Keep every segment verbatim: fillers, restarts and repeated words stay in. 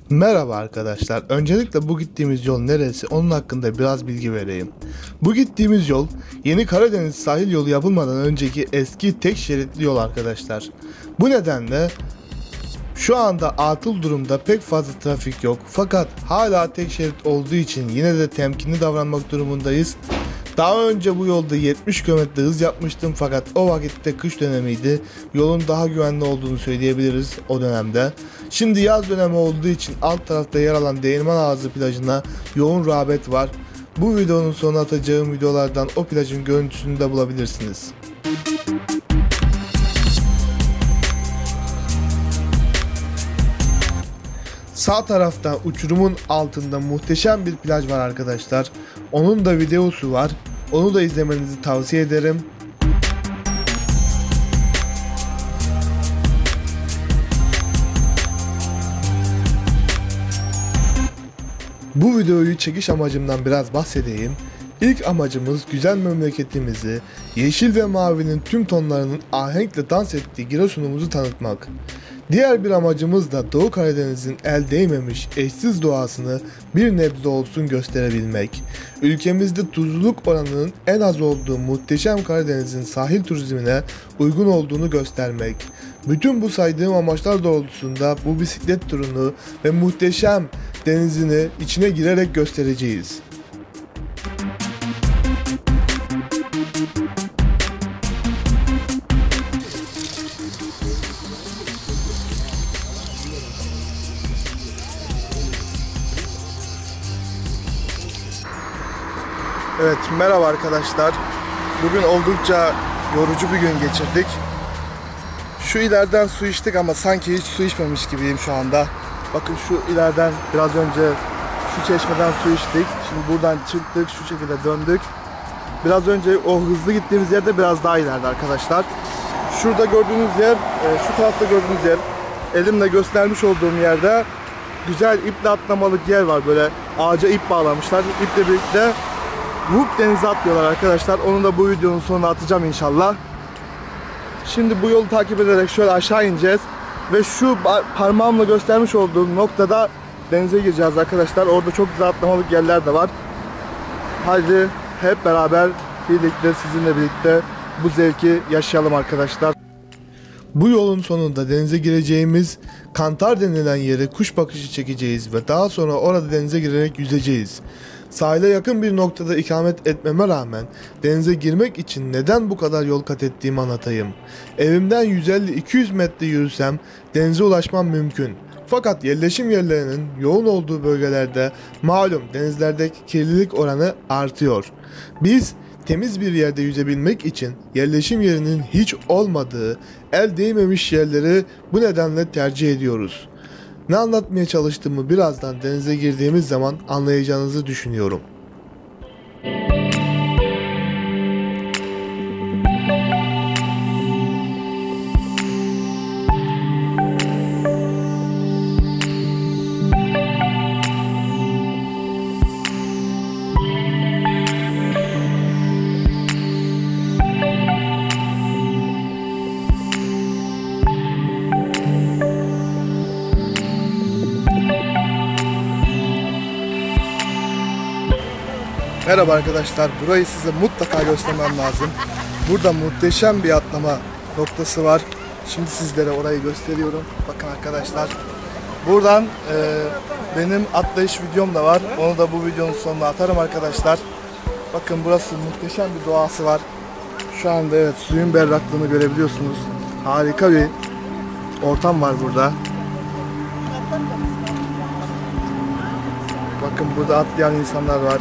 Merhaba arkadaşlar. Öncelikle bu gittiğimiz yol neresi onun hakkında biraz bilgi vereyim. Bu gittiğimiz yol yeni Karadeniz sahil yolu yapılmadan önceki eski tek şeritli yol arkadaşlar. Bu nedenle şu anda atıl durumda pek fazla trafik yok, fakat hala tek şerit olduğu için yine de temkinli davranmak durumundayız. Daha önce bu yolda yetmiş kilometre hız yapmıştım, fakat o vakitte kış dönemiydi. Yolun daha güvenli olduğunu söyleyebiliriz o dönemde. Şimdi yaz dönemi olduğu için alt tarafta yer alan Değirmen Ağzı plajına yoğun rağbet var. Bu videonun sonuna atacağım videolardan o plajın görüntüsünü de bulabilirsiniz. Sağ tarafta uçurumun altında muhteşem bir plaj var arkadaşlar. Onun da videosu var. Onu da izlemenizi tavsiye ederim. Bu videoyu çekiş amacımdan biraz bahsedeyim. İlk amacımız güzel memleketimizi, yeşil ve mavinin tüm tonlarının ahenkle dans ettiği Giresun'umuzu tanıtmak. Diğer bir amacımız da Doğu Karadeniz'in el değmemiş eşsiz doğasını bir nebze olsun gösterebilmek. Ülkemizde tuzluluk oranının en az olduğu muhteşem Karadeniz'in sahil turizmine uygun olduğunu göstermek. Bütün bu saydığım amaçlar doğrultusunda bu bisiklet turunu ve muhteşem denizini içine girerek göstereceğiz. Evet, merhaba arkadaşlar. Bugün oldukça yorucu bir gün geçirdik. Şu ileriden su içtik ama sanki hiç su içmemiş gibiyim şu anda. Bakın şu ileriden biraz önce şu çeşmeden su içtik. Şimdi buradan çıktık, şu şekilde döndük. Biraz önce o hızlı gittiğimiz yerde biraz daha ileride arkadaşlar. Şurada gördüğünüz yer, şu tarafta gördüğünüz yer, elimle göstermiş olduğum yerde güzel iple atlamalık yer var. Böyle ağaca ip bağlamışlar. İple birlikte vup denize atlıyorlar arkadaşlar. Onu da bu videonun sonuna atacağım inşallah. Şimdi bu yolu takip ederek şöyle aşağı ineceğiz. Ve şu parmağımla göstermiş olduğum noktada denize gireceğiz arkadaşlar. Orada çok güzel atlamalık yerler de var. Hadi hep beraber birlikte sizinle birlikte bu zevki yaşayalım arkadaşlar. Bu yolun sonunda denize gireceğimiz Kantar denilen yere kuş bakışı çekeceğiz ve daha sonra orada denize girerek yüzeceğiz. Sahile yakın bir noktada ikamet etmeme rağmen denize girmek için neden bu kadar yol kat ettiğimi anlatayım. Evimden yüz elli iki yüz metre yürüsem denize ulaşmam mümkün. Fakat yerleşim yerlerinin yoğun olduğu bölgelerde malum denizlerdeki kirlilik oranı artıyor. Biz temiz bir yerde yüzebilmek için yerleşim yerinin hiç olmadığı, el değmemiş yerleri bu nedenle tercih ediyoruz. Ne anlatmaya çalıştığımı birazdan denize girdiğimiz zaman anlayacağınızı düşünüyorum. Merhaba arkadaşlar, burayı size mutlaka göstermem lazım. Burada muhteşem bir atlama noktası var. Şimdi sizlere orayı gösteriyorum. Bakın arkadaşlar, buradan e, benim atlayış videom da var. Onu da bu videonun sonuna atarım arkadaşlar. Bakın burası muhteşem bir doğası var. Şu anda evet suyun berraklığını görebiliyorsunuz. Harika bir ortam var burada. Bakın burada atlayan insanlar var.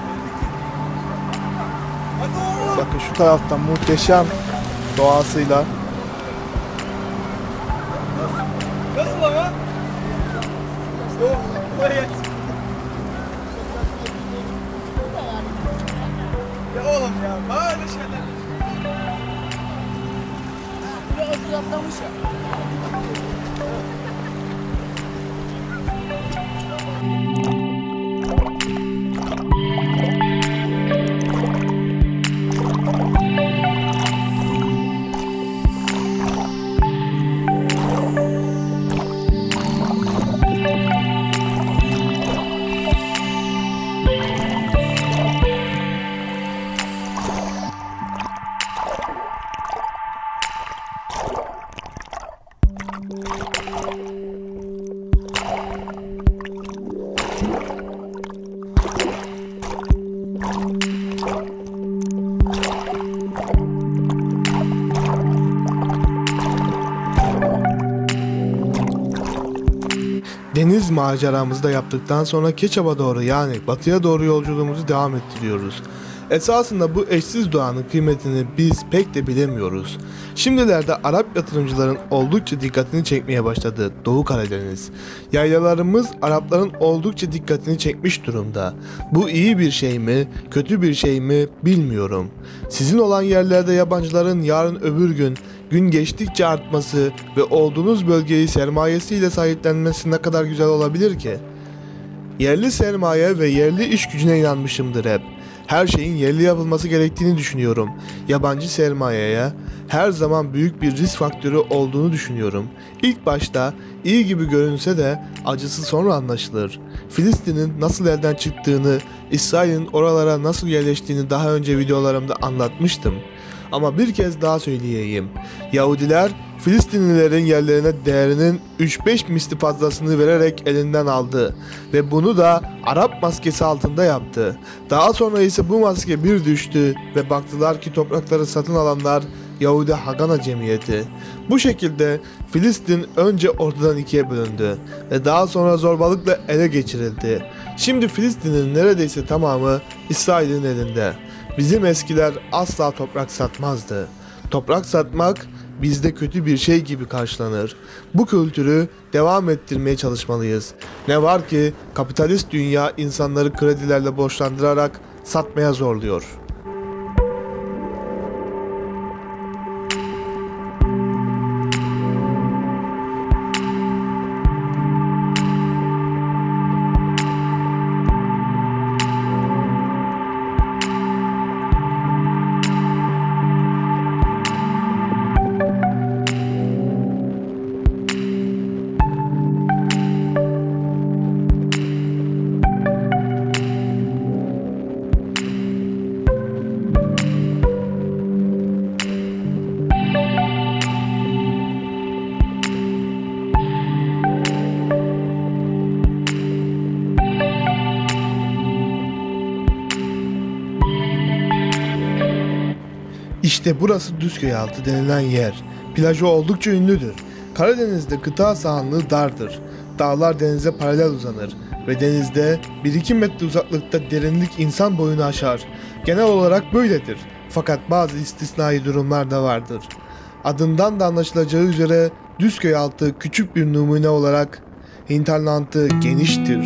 Bakın şu taraftan muhteşem doğasıyla. Nasıl ama? Yok, evet. Ya oğlum ya, böyle şeyler. Biraz atlamış ya. Deniz maceramızı da yaptıktan sonra Keçap'a doğru yani batıya doğru yolculuğumuzu devam ettiriyoruz. Esasında bu eşsiz doğanın kıymetini biz pek de bilemiyoruz. Şimdilerde Arap yatırımcıların oldukça dikkatini çekmeye başladı Doğu Karadeniz. Yaylalarımız Arapların oldukça dikkatini çekmiş durumda. Bu iyi bir şey mi, kötü bir şey mi bilmiyorum. Sizin olan yerlerde yabancıların yarın öbür gün gün geçtikçe artması ve olduğunuz bölgeyi sermayesiyle sahiplenmesi ne kadar güzel olabilir ki? Yerli sermaye ve yerli iş gücüne inanmışımdır hep. Her şeyin yerli yapılması gerektiğini düşünüyorum. Yabancı sermayeye her zaman büyük bir risk faktörü olduğunu düşünüyorum. İlk başta iyi gibi görünse de acısı sonra anlaşılır. Filistin'in nasıl elden çıktığını, İsrail'in oralara nasıl yerleştiğini daha önce videolarımda anlatmıştım. Ama bir kez daha söyleyeyim. Yahudiler Filistinlilerin yerlerine değerinin üç beş misli fazlasını vererek elinden aldı ve bunu da Arap maskesi altında yaptı. Daha sonra ise bu maske bir düştü ve baktılar ki toprakları satın alanlar Yahudi Hagana Cemiyeti. Bu şekilde Filistin önce ortadan ikiye bölündü ve daha sonra zorbalıkla ele geçirildi. Şimdi Filistin'in neredeyse tamamı İsrail'in elinde. Bizim eskiler asla toprak satmazdı. Toprak satmak bizde kötü bir şey gibi karşılanır. Bu kültürü devam ettirmeye çalışmalıyız. Ne var ki kapitalist dünya insanları kredilerle borçlandırarak satmaya zorluyor. İşte burası Düzköyaltı denilen yer. Plajı oldukça ünlüdür. Karadeniz'de kıta sahanlığı dardır. Dağlar denize paralel uzanır ve denizde bir iki metre uzaklıkta derinlik insan boyunu aşar. Genel olarak böyledir. Fakat bazı istisnai durumlar da vardır. Adından da anlaşılacağı üzere Düzköyaltı küçük bir numune olarak hinterlandı geniştir.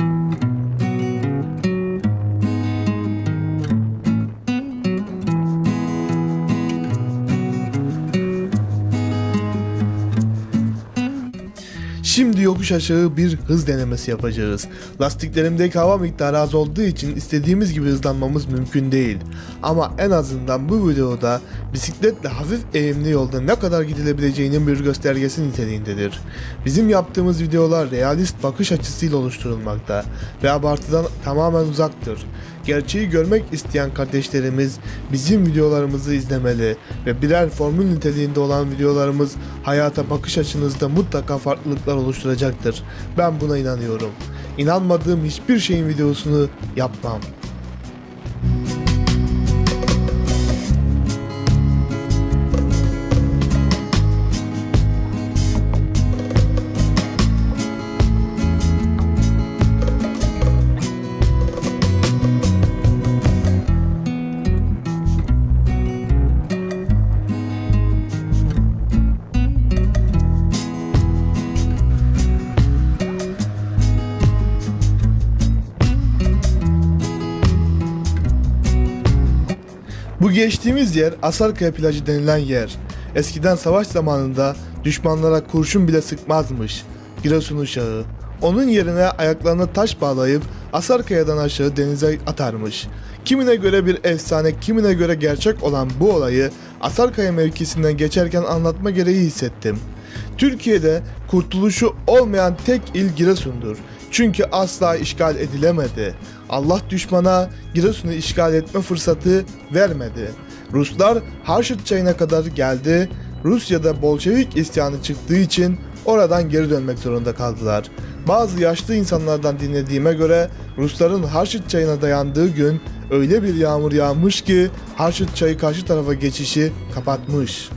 Şimdi yokuş aşağı bir hız denemesi yapacağız. Lastiklerimdeki hava miktarı az olduğu için istediğimiz gibi hızlanmamız mümkün değil. Ama en azından bu videoda bisikletle hafif eğimli yolda ne kadar gidilebileceğinin bir göstergesi niteliğindedir. Bizim yaptığımız videolar realist bakış açısıyla oluşturulmakta ve abartıdan tamamen uzaktır. Gerçeği görmek isteyen kardeşlerimiz bizim videolarımızı izlemeli ve birer formül niteliğinde olan videolarımız hayata bakış açınızda mutlaka farklılıklar oluşturacaktır. Ben buna inanıyorum. İnanmadığım hiçbir şeyin videosunu yapmam. Bu geçtiğimiz yer Asarkaya plajı denilen yer. Eskiden savaş zamanında düşmanlara kurşun bile sıkmazmış Giresun uşağı. Onun yerine ayaklarına taş bağlayıp Asarkaya'dan aşağı denize atarmış. Kimine göre bir efsane, kimine göre gerçek olan bu olayı Asarkaya mevkisinden geçerken anlatma gereği hissettim. Türkiye'de kurtuluşu olmayan tek il Giresun'dur. Çünkü asla işgal edilemedi. Allah düşmana Giresun'u işgal etme fırsatı vermedi. Ruslar Harşit çayına kadar geldi. Rusya'da Bolşevik isyanı çıktığı için oradan geri dönmek zorunda kaldılar. Bazı yaşlı insanlardan dinlediğime göre Rusların Harşit çayına dayandığı gün öyle bir yağmur yağmış ki Harşit çayı karşı tarafa geçişi kapatmış.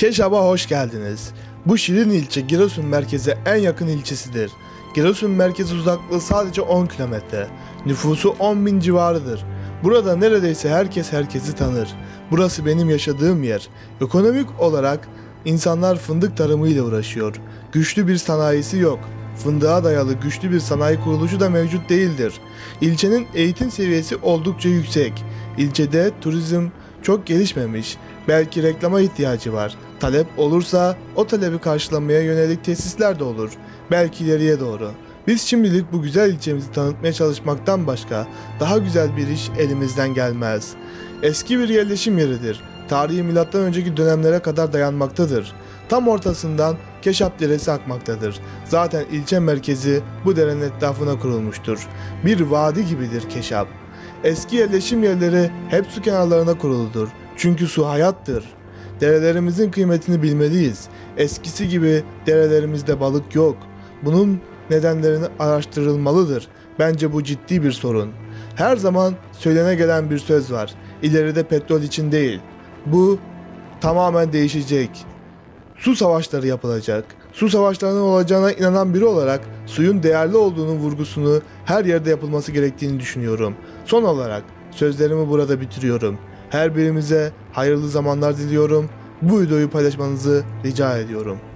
Keşap'a hoş geldiniz. Bu şirin ilçe Giresun merkeze en yakın ilçesidir. Giresun merkez uzaklığı sadece on kilometre. Nüfusu on bin civarıdır. Burada neredeyse herkes herkesi tanır. Burası benim yaşadığım yer. Ekonomik olarak insanlar fındık tarımıyla uğraşıyor. Güçlü bir sanayisi yok. Fındığa dayalı güçlü bir sanayi kuruluşu da mevcut değildir. İlçenin eğitim seviyesi oldukça yüksek. İlçede turizm çok gelişmemiş. Belki reklama ihtiyacı var. Talep olursa o talebi karşılamaya yönelik tesisler de olur. Belki ileriye doğru. Biz şimdilik bu güzel ilçemizi tanıtmaya çalışmaktan başka daha güzel bir iş elimizden gelmez. Eski bir yerleşim yeridir. Tarihi milattan önceki dönemlere kadar dayanmaktadır. Tam ortasından Keşap Deresi akmaktadır. Zaten ilçe merkezi bu derenin etrafına kurulmuştur. Bir vadi gibidir Keşap. Eski yerleşim yerleri hep su kenarlarına kuruludur. Çünkü su hayattır. Derelerimizin kıymetini bilmeliyiz. Eskisi gibi derelerimizde balık yok. Bunun nedenlerini araştırılmalıdır. Bence bu ciddi bir sorun. Her zaman söylene gelen bir söz var. İleride petrol için değil. Bu tamamen değişecek. Su savaşları yapılacak. Su savaşlarının olacağına inanan biri olarak suyun değerli olduğunun vurgusunu her yerde yapılması gerektiğini düşünüyorum. Son olarak sözlerimi burada bitiriyorum. Her birimize hayırlı zamanlar diliyorum. Bu videoyu paylaşmanızı rica ediyorum.